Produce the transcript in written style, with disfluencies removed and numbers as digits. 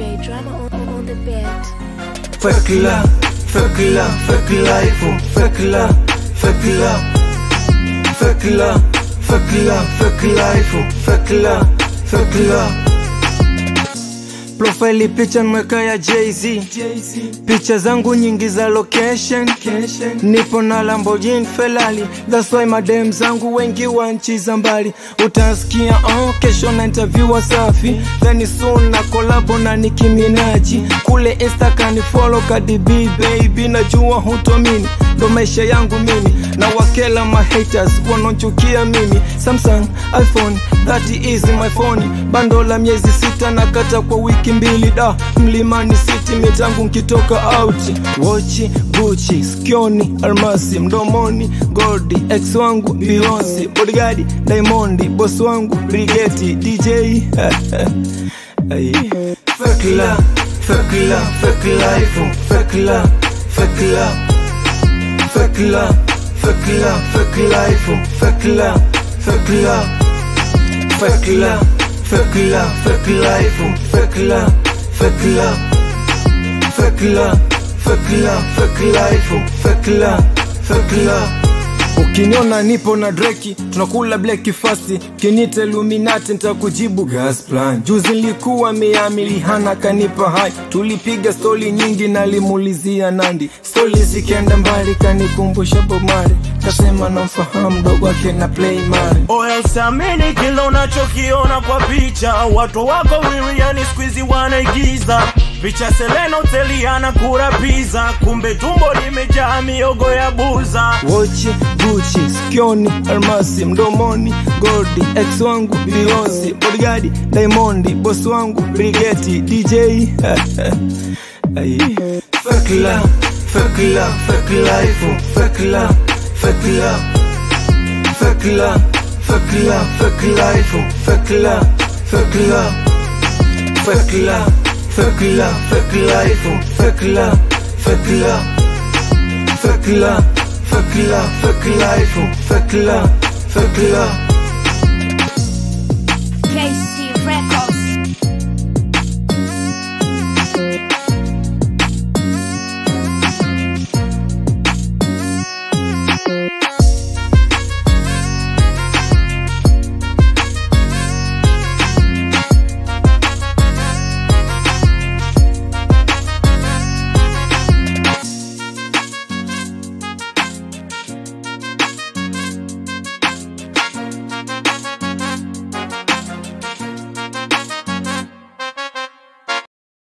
DJ drama on the beat. Fake love, fake love, fake life, fake love, fake love, fake love, fake love, fake life, fake love, fake love. Profile picha mweka ya Jay-Z, picha zangu nyingi za location, nipo na Lamborghini Ferrari. That's why madem zangu wengi wa nchi za mbali. Utasikia kesho na interview Wasafi, then soon na collabo na Nicki Minaj. Kule Insta kanifollow Cardi B baby, najua hutomini ndo maisha yangu mimi. Na wakela ma haters wanachukia mimi. Samsung, iPhone, that is my phone. Bando la miezi 6 na kata kwa wiki mbili da. Mlimani City mitangu nkitoka out. Watch, Gucci, skioni, almasi, mdomoni, Goldie, ex wangu, Beyonce, bodyguard, Diamond, boss wangu, Brigeti, DJ. Fake love, fake love, fake life, fake love, fake love, fake love, fake love, fake life, fake love, fake love, fake love, fake love, fake life, fake love, fake love, fake love, fake love, fake life, fake love, fake love. Ukiniona nipo na Drake, tunakula black fast. Kinita Illuminati nitakujibu gas plan. Juzi nilikuwa Miami, Rihanna kanipa hai. Tulipiga story nyingi na limulizia Nandi. Story zikenda mbali kanikumbusha Bob Marley. Kasema namfahamu dogo wake na play Mari. Oya usiamini kila unachokiona kwa picha. Watu wako wili yani squeezy wanaigiza. Picha Selena hoteliana kura pizza. Kumbe tumbo limejaa miogo ya buza. Watch, Gucci, skioni, almasi, mdomoni, Goldie, ex wangu, Beyonce, bodyguard, Diamond, boss wangu, Brigeti, DJ. Fake love, fake love, fake life, fake love, fake love, fake love, fake love, fake life, fake love, fake love, fake love, fake love, fake life, fake love, fake love, fake love, fake love, fake life, fake love, fake love. KC Records.